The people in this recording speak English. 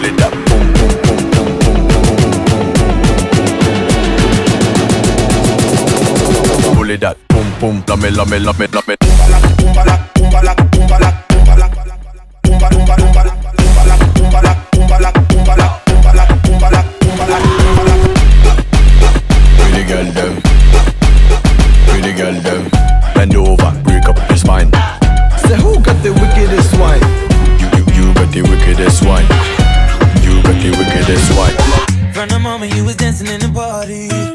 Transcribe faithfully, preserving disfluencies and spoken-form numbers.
it that boom boom boom boom boom boom boom. Pull it that boom boom. Love me, love me, love me, love me. Pretty girl them, pretty girl them. Bend over, break up your spine. Say who got the wickedest wine? You, you, you got the wickedest wine. You got the wickedest wine. From the moment you was dancing in the party,